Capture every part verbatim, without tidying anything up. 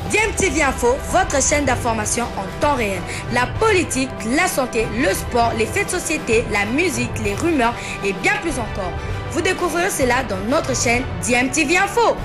D M T V Info, votre chaîne d'information en temps réel. La politique, la santé, le sport, les faits de société, la musique, les rumeurs et bien plus encore. Vous découvrirez cela dans notre chaîne D M T V Info.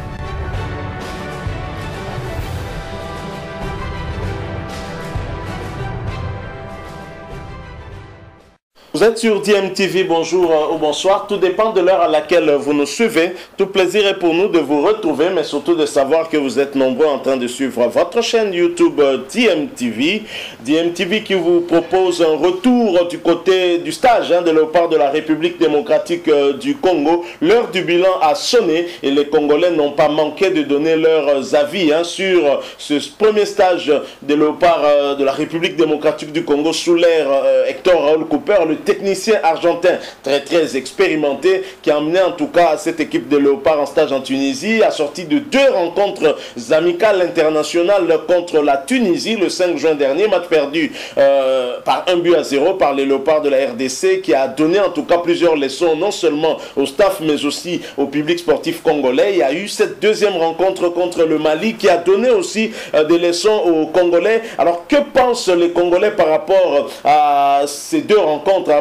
Vous êtes sur D M T V, bonjour ou bonsoir, tout dépend de l'heure à laquelle vous nous suivez. Tout plaisir est pour nous de vous retrouver, mais surtout de savoir que vous êtes nombreux en train de suivre votre chaîne YouTube D M T V. D M T V qui vous propose un retour du côté du stage hein, de léopard de la République démocratique euh, du Congo. L'heure du bilan a sonné et les Congolais n'ont pas manqué de donner leurs avis hein, sur ce premier stage de léopard euh, de la République démocratique du Congo sous l'ère euh, Hector Raoul Cooper, le technicien argentin très très expérimenté qui a emmené en tout cas cette équipe de léopard en stage en Tunisie, assorti de deux rencontres amicales internationales contre la Tunisie le cinq juin dernier, match perdu euh, par un but à zéro par les léopards de la R D C, qui a donné en tout cas plusieurs leçons non seulement au staff mais aussi au public sportif congolais. Il y a eu cette deuxième rencontre contre le Mali qui a donné aussi euh, des leçons aux Congolais. Alors que pensent les Congolais par rapport à ces deux rencontres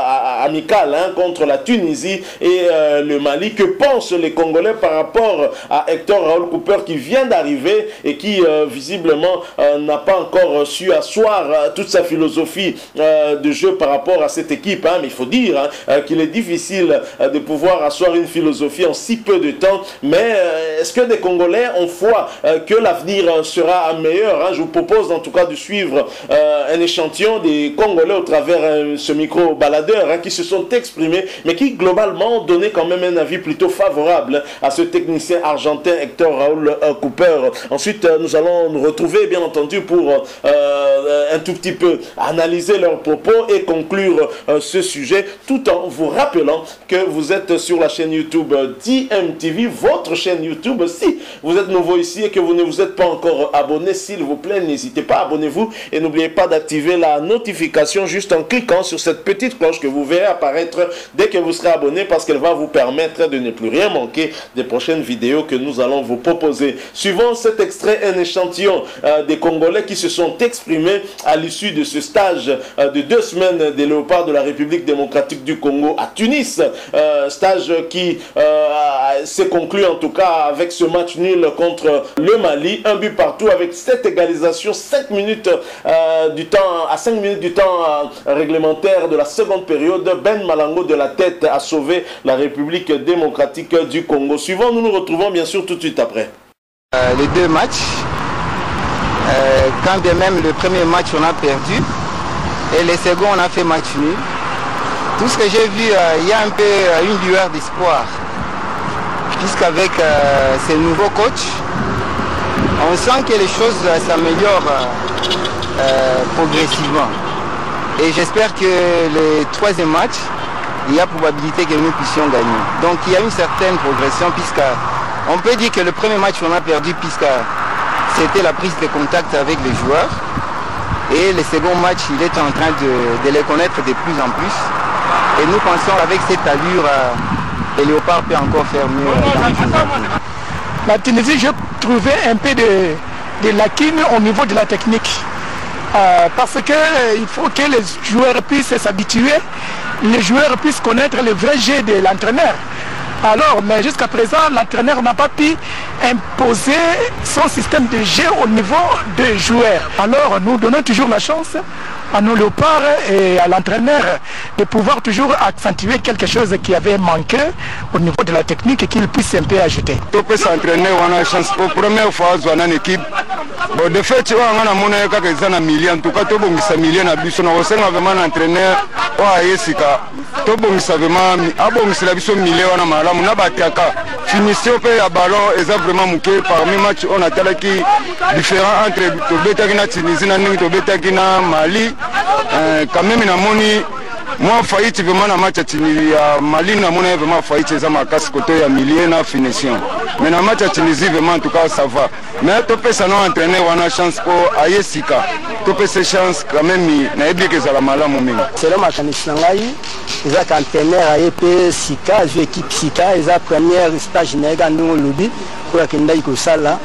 amical hein, contre la Tunisie et euh, le Mali? Que pensent les Congolais par rapport à Hector Raoul Cooper qui vient d'arriver et qui euh, visiblement euh, n'a pas encore su asseoir euh, toute sa philosophie euh, de jeu par rapport à cette équipe hein. Mais il faut dire hein, euh, qu'il est difficile euh, de pouvoir asseoir une philosophie en si peu de temps. Mais euh, est-ce que des Congolais ont foi euh, que l'avenir euh, sera meilleur hein? Je vous propose en tout cas de suivre euh, un échantillon des Congolais au travers euh, ce micro baladeurs hein, qui se sont exprimés, mais qui globalement ont donné quand même un avis plutôt favorable à ce technicien argentin Hector Raoul euh, Cooper. Ensuite, euh, nous allons nous retrouver bien entendu pour euh, un tout petit peu analyser leurs propos et conclure euh, ce sujet, tout en vous rappelant que vous êtes sur la chaîne YouTube D M T V, votre chaîne YouTube. Si vous êtes nouveau ici et que vous ne vous êtes pas encore abonné, s'il vous plaît, n'hésitez pas, abonnez-vous et n'oubliez pas d'activer la notification juste en cliquant sur cette petite cloche que vous verrez apparaître dès que vous serez abonné, parce qu'elle va vous permettre de ne plus rien manquer des prochaines vidéos que nous allons vous proposer. Suivant cet extrait, un échantillon euh, des Congolais qui se sont exprimés à l'issue de ce stage euh, de deux semaines des léopards de la République démocratique du Congo à Tunis. Euh, stage qui euh, s'est conclu en tout cas avec ce match nul contre le Mali, un but partout avec cette égalisation cinq minutes euh, du temps, à cinq minutes du temps euh, réglementaire de la seconde période. Ben Malango de la tête a sauvé la République démocratique du Congo. Suivant, nous nous retrouvons bien sûr tout de suite après. Euh, les deux matchs, euh, quand bien même le premier match on a perdu et les seconds on a fait match nul. Tout ce que j'ai vu, euh, il y a un peu euh, une lueur d'espoir, puisqu'avec euh, ces nouveaux coachs, on sent que les choses euh, s'améliorent euh, euh, progressivement. Et j'espère que le troisième match, il y a probabilité que nous puissions gagner. Donc il y a une certaine progression, puisqu'on peut dire que le premier match on a perdu, puisque c'était la prise de contact avec les joueurs. Et le second match, il est en train de, de les connaître de plus en plus. Et nous pensons qu'avec cette allure, euh, les léopards peuvent encore faire mieux. Euh, la Tunisie, j'ai trouvé un peu de, de lacunes au niveau de la technique. Euh, parce qu'il euh, faut que les joueurs puissent s'habituer, les joueurs puissent connaître le vrai jeu de l'entraîneur. Alors, mais jusqu'à présent, l'entraîneur n'a pas pu imposer son système de jeu au niveau des joueurs. Alors, nous donnons toujours la chance à nos léopards et à l'entraîneur de pouvoir toujours accentuer quelque chose qui avait manqué au niveau de la technique et qu'il puisse un peu ajouter. On peut s'entraîner, on a une chance pour la première fois on a une équipe. Bon, de fait, tu vois, on a mon quelques milliers, en tout cas, tout le monde s'est milliers, on a vraiment un entraîneur, tout le monde s'est vraiment, ah bon, c'est la vision milliers, on a mal, on a battu à finition à ballon, et ça vraiment mouqué, parmi match, on a tel qui différent entre Tobeta qui n'a Tunisie, Tobeta qui n'a Mali, quand même, il a moni. Moi, faillite vraiment dans match à Mali, na mona vraiment faillite ça ma casse côté à millier na finition. Mais dans match à Tunisie vraiment en tout cas ça va. Mais tu peux ça non entraîner on a chance pour Ayesika. Tu peux ces chances quand même na ebi que ça la mala momingo. C'est le match en ngai. Ils ont entraîneur à E P Sika, jouer équipe Sika, ils ont première stage nega ndongo lobi pour akenda iko sala.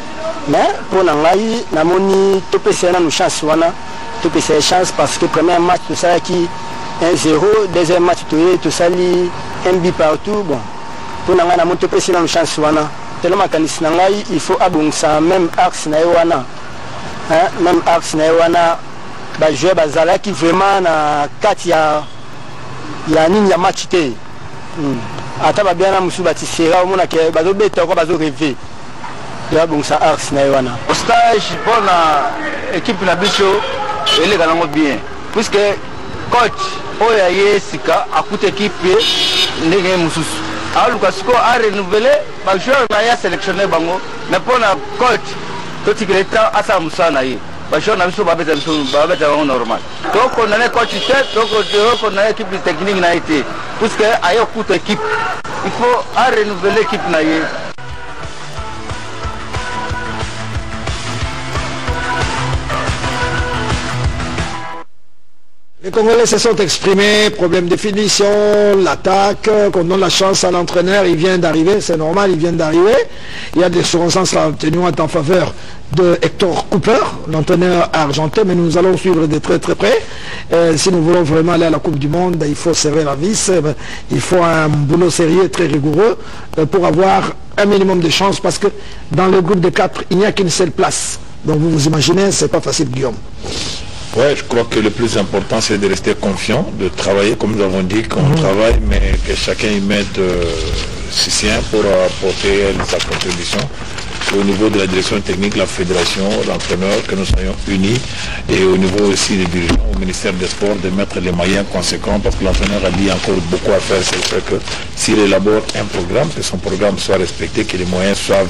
Mais pour Nangaï, Namoni, tout peut faire une chance, tout peut faire une chance parce que le premier match, tout ça qui un zéro, deuxième match, tout ça, un but partout. Bon, pour Nangaï, Namoni, tout peut faire une chance, tellement que Nangaï, il faut abonner même axe, même axe, les joueurs qui vraiment na quatre il y a il y a une match té ataba bien na musu batisera omona ke bazo beta ko bazo rêver ya bon ça ars na wana au stage pour la équipe la bicho elle est gagnant bien puisque coach oya yesika akute équipe ndenge mususu a Lucasco a renouvelé ba joueur na ya sélectionné bango mais pour la coach tout ce qui est à sa musana yi ba joueur na biso ba beta biso ba beta normal donc on a coach tête donc on a équipe technique na été puisque ayo kute équipe il faut à renouveler l'équipe na yi. Les Congolais se sont exprimés, problème de finition, l'attaque, qu'on donne la chance à l'entraîneur, il vient d'arriver, c'est normal, il vient d'arriver. Il y a des circonstances atténuantes en faveur de Hector Cooper, l'entraîneur argentin, mais nous allons suivre de très très près. Euh, si nous voulons vraiment aller à la Coupe du Monde, il faut serrer la vis, il faut un boulot sérieux, très rigoureux, pour avoir un minimum de chance, parce que dans le groupe de quatre, il n'y a qu'une seule place. Donc vous vous imaginez, c'est pas facile, Guillaume. Ouais, je crois que le plus important, c'est de rester confiant, de travailler, comme nous avons dit, qu'on mmh. travaille, mais que chacun y mette euh, ses siens pour apporter sa contribution. Au niveau de la direction technique, la fédération, l'entraîneur, que nous soyons unis, et au niveau aussi des dirigeants, au ministère des Sports, de mettre les moyens conséquents, parce que l'entraîneur a dit encore beaucoup à faire, c'est le fait que s'il élabore un programme, que son programme soit respecté, que les moyens soient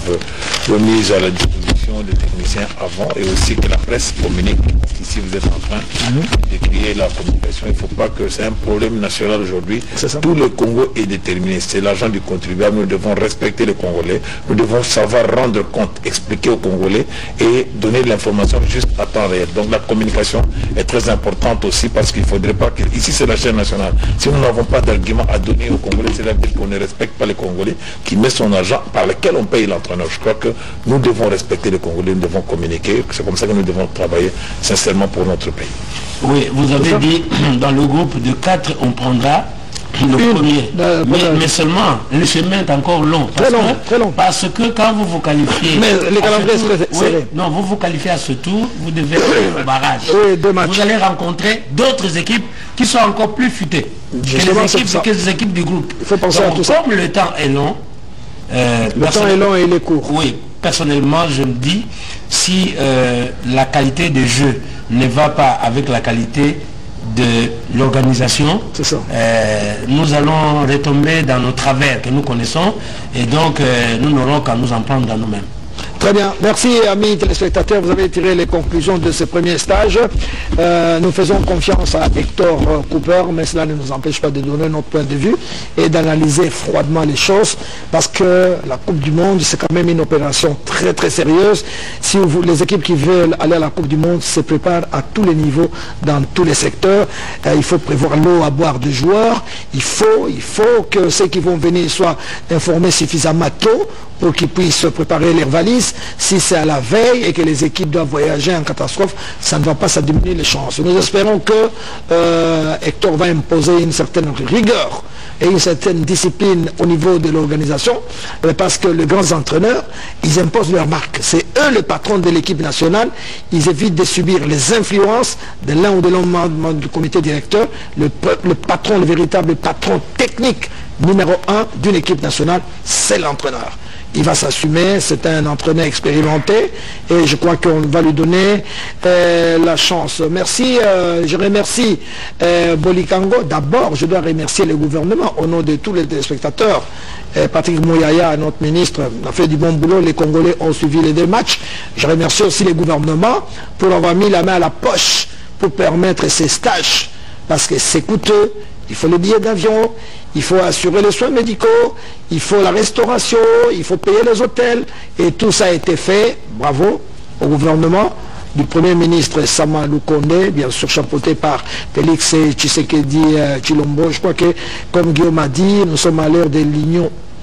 remis à la disposition des techniciens avant, et aussi que la presse communique. Ici, vous êtes en train de créer la communication. Il ne faut pas que c'est un problème national aujourd'hui. Tout le Congo est déterminé. C'est l'argent du contribuable. Nous devons respecter les Congolais. Nous devons savoir rendre compte, expliquer aux Congolais et donner de l'information juste à temps réel. Donc la communication est très importante aussi parce qu'il ne faudrait pas que... Ici, c'est la chaîne nationale. Si nous n'avons pas d'argument à donner aux Congolais, c'est-à-dire qu'on ne respecte pas les Congolais, qui met son argent par lequel on paye l'entraîneur. Je crois que nous devons respecter les Congolais, nous devons communiquer. C'est comme ça que nous devons travailler sincèrement pour notre pays. Oui, vous avez dit, dans le groupe de quatre, on prendra le Une, premier. Euh, mais, mais seulement, le chemin est encore long. Très long, que, très long. Parce que quand vous vous qualifiez... Mais les calendriers sont serrés. Non, vous vous qualifiez à ce tour, vous devez aller au barrage. Oui, deux matchs. Vous allez rencontrer d'autres équipes qui sont encore plus futées que les, équipes, que les équipes du groupe. Il faut penser Donc, à tout ça. Comme le temps est long... Euh, le temps est long et il est court. Oui, personnellement, je me dis, si euh, la qualité de jeu ne va pas avec la qualité de l'organisation, euh, nous allons retomber dans nos travers que nous connaissons et donc euh, nous n'aurons qu'à nous en prendre dans nous-mêmes. Très bien. Merci, amis téléspectateurs. Vous avez tiré les conclusions de ce premier stage. Euh, nous faisons confiance à Hector Cooper, mais cela ne nous empêche pas de donner notre point de vue et d'analyser froidement les choses, parce que la Coupe du Monde, c'est quand même une opération très très sérieuse. Si vous, les équipes qui veulent aller à la Coupe du Monde se préparent à tous les niveaux, dans tous les secteurs. Euh, il faut prévoir l'eau à boire de joueurs. Il faut, il faut que ceux qui vont venir soient informés suffisamment tôt pour qu'ils puissent préparer leurs valises. Si c'est à la veille et que les équipes doivent voyager en catastrophe, ça ne va pas ça diminuer les chances. Nous espérons que euh, Hector va imposer une certaine rigueur et une certaine discipline au niveau de l'organisation, parce que les grands entraîneurs, ils imposent leur marque. C'est eux le patron de l'équipe nationale. Ils évitent de subir les influences de l'un ou de l'autre membre du comité directeur. Le, le patron, le véritable patron technique numéro un d'une équipe nationale, c'est l'entraîneur. Il va s'assumer, c'est un entraîneur expérimenté et je crois qu'on va lui donner euh, la chance. Merci, euh, je remercie euh, Bolikango. D'abord, je dois remercier le gouvernement au nom de tous les téléspectateurs. Euh, Patrick Mouyaya, notre ministre, a fait du bon boulot. Les Congolais ont suivi les deux matchs. Je remercie aussi le gouvernement pour avoir mis la main à la poche pour permettre ces stages, parce que c'est coûteux. Il faut le billet d'avion, il faut assurer les soins médicaux, il faut la restauration, il faut payer les hôtels. Et tout ça a été fait, bravo au gouvernement du Premier ministre Sama Lukonde, bien sûr chapeauté par Félix Tshisekedi euh, Chilombo. Je crois que, comme Guillaume a dit, nous sommes à l'heure de l'union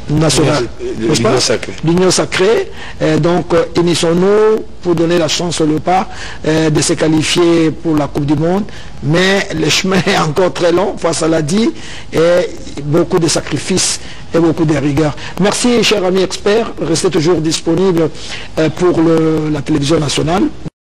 nationale, l'Union sacrée. L'Union sacrée. Et donc, euh, unissons-nous pour donner la chance au Léopard euh, de se qualifier pour la Coupe du Monde. Mais le chemin est encore très long, ça l'a dit, et beaucoup de sacrifices et beaucoup de rigueur. Merci, chers amis experts. Restez toujours disponibles euh, pour le, la télévision nationale.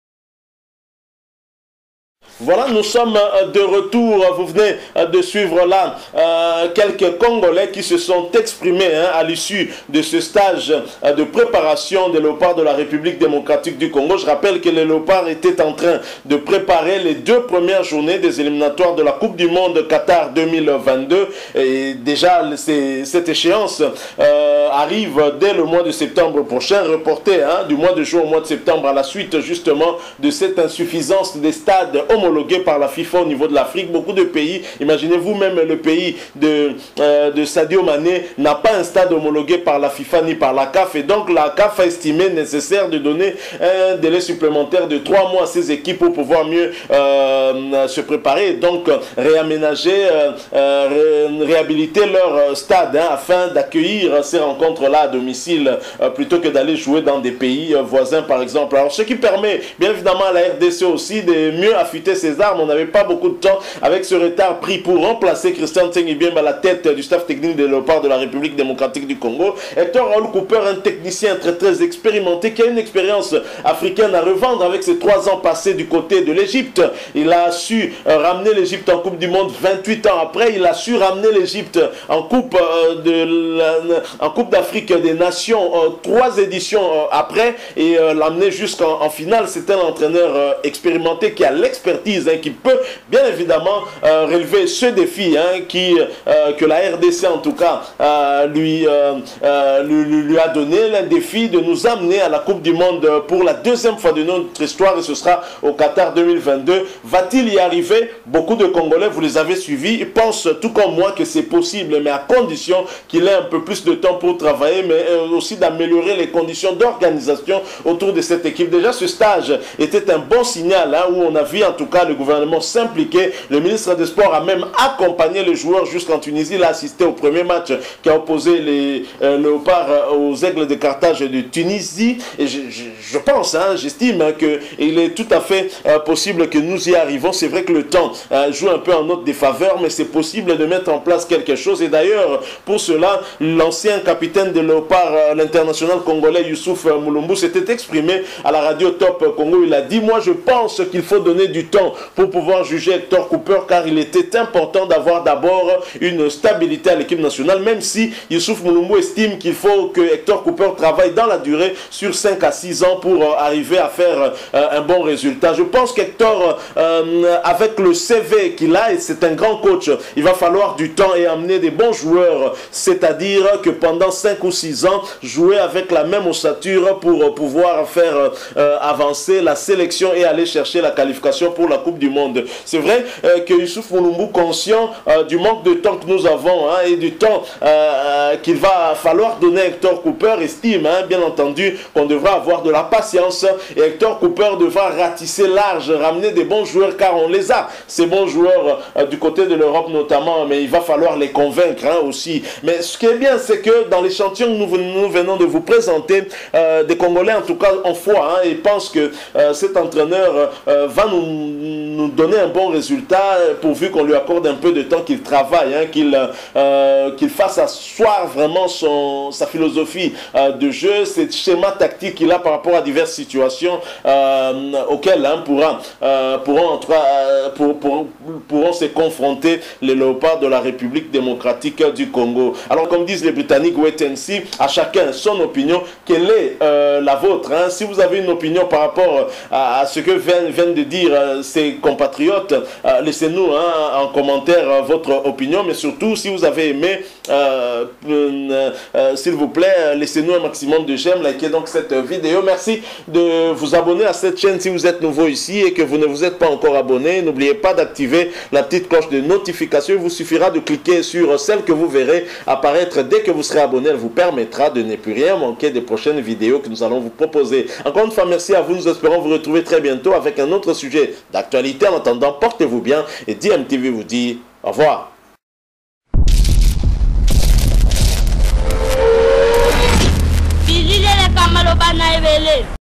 Voilà, nous sommes de retour. Vous venez de suivre là euh, quelques Congolais qui se sont exprimés hein, à l'issue de ce stage de préparation des Léopards de la République démocratique du Congo. Je rappelle que les Léopards étaient en train de préparer les deux premières journées des éliminatoires de la Coupe du Monde Qatar deux mille vingt-deux. Et déjà, cette échéance euh, arrive dès le mois de septembre prochain, reportée hein, du mois de juin au mois de septembre à la suite justement de cette insuffisance des stades homologués par la FIFA au niveau de l'Afrique. Beaucoup de pays, imaginez-vous même le pays de, euh, de Sadio Mané n'a pas un stade homologué par la FIFA ni par la C A F, et donc la C A F a estimé nécessaire de donner un délai supplémentaire de trois mois à ces équipes pour pouvoir mieux euh, se préparer et donc réaménager, euh, euh, ré, réhabiliter leur stade hein, afin d'accueillir ces rencontres-là à domicile euh, plutôt que d'aller jouer dans des pays euh, voisins par exemple. Alors ce qui permet bien évidemment à la R D C aussi de mieux affûter ses armes. On n'avait pas beaucoup de temps avec ce retard pris pour remplacer Christian Tseng-Ibembe à la tête du staff technique des Léopards de la République démocratique du Congo. Hector Raoul Cooper, un technicien très très expérimenté qui a une expérience africaine à revendre avec ses trois ans passés du côté de l'Égypte. Il a su euh, ramener l'Égypte en Coupe du Monde vingt-huit ans après. Il a su ramener l'Égypte en Coupe euh, de la, en Coupe d'Afrique des Nations euh, trois éditions euh, après et euh, l'amener jusqu'en en finale. C'est un entraîneur euh, expérimenté qui a l'expertise Hein, qui peut bien évidemment euh, relever ce défi hein, qui, euh, que la R D C en tout cas euh, lui, euh, euh, lui, lui a donné, le défi de nous amener à la Coupe du Monde pour la deuxième fois de notre histoire et ce sera au Qatar deux mille vingt-deux. Va-t-il y arriver? Beaucoup de Congolais, vous les avez suivis, pensent tout comme moi que c'est possible, mais à condition qu'il ait un peu plus de temps pour travailler, mais euh, aussi d'améliorer les conditions d'organisation autour de cette équipe. Déjà ce stage était un bon signal hein, où on a vu en tout cas le gouvernement s'impliquer. Le ministre des Sports a même accompagné les joueurs jusqu'en Tunisie. Il a assisté au premier match qui a opposé les euh, Léopards aux Aigles de Carthage de Tunisie. Et je, je, je pense, hein, j'estime hein, qu'il est tout à fait euh, possible que nous y arrivons. C'est vrai que le temps euh, joue un peu en notre défaveur, mais c'est possible de mettre en place quelque chose. Et d'ailleurs, pour cela, l'ancien capitaine de Léopards, euh, l'international congolais Youssouf Mulumbu, s'était exprimé à la radio Top Congo. Il a dit, moi je pense qu'il faut donner du temps pour pouvoir juger Hector Cooper car il était important d'avoir d'abord une stabilité à l'équipe nationale, même si Youssouf Mulumbu estime qu'il faut que Hector Cooper travaille dans la durée sur cinq à six ans pour euh, arriver à faire euh, un bon résultat. Je pense qu'Hector, euh, avec le C V qu'il a, et c'est un grand coach, il va falloir du temps et amener des bons joueurs, c'est-à-dire que pendant cinq ou six ans, jouer avec la même ossature pour euh, pouvoir faire euh, avancer la sélection et aller chercher la qualification pour la Coupe du Monde. C'est vrai euh, que Youssouf Mulumbu, conscient euh, du manque de temps que nous avons hein, et du temps euh, qu'il va falloir donner à Hector Cooper, estime hein, bien entendu qu'on devra avoir de la patience et Hector Cooper devra ratisser large, ramener des bons joueurs car on les a, ces bons joueurs euh, du côté de l'Europe notamment, mais il va falloir les convaincre hein, aussi. Mais ce qui est bien, c'est que dans l'échantillon que nous, nous venons de vous présenter, euh, des Congolais en tout cas en foi hein, et pensent que euh, cet entraîneur euh, va nous, nous donner un bon résultat pourvu qu'on lui accorde un peu de temps, qu'il travaille, hein, qu'il euh, qu'il fasse asseoir vraiment son, sa philosophie euh, de jeu, ces schémas tactiques qu'il a par rapport à diverses situations euh, auxquelles hein, pourra, euh, pourront, en tout cas, euh, pour, pour, pourront se confronter les Léopards de la République démocratique du Congo. Alors comme disent les Britanniques, wait and see, à chacun son opinion. Quelle est euh, la vôtre hein? Si vous avez une opinion par rapport à, à ce que viennent, viennent de dire euh, ces compatriotes, euh, laissez-nous hein, en commentaire euh, votre opinion, mais surtout si vous avez aimé, euh, euh, euh, s'il vous plaît, laissez-nous un maximum de j'aime, likez donc cette vidéo. Merci de vous abonner à cette chaîne si vous êtes nouveau ici et que vous ne vous êtes pas encore abonné. N'oubliez pas d'activer la petite cloche de notification. Il vous suffira de cliquer sur celle que vous verrez apparaître dès que vous serez abonné. Elle vous permettra de ne plus rien manquer des prochaines vidéos que nous allons vous proposer. Encore une fois, merci à vous. Nous espérons vous retrouver très bientôt avec un autre sujet d'actualité. En attendant, portez-vous bien et D M T V vous dit au revoir. Lobana Ebele.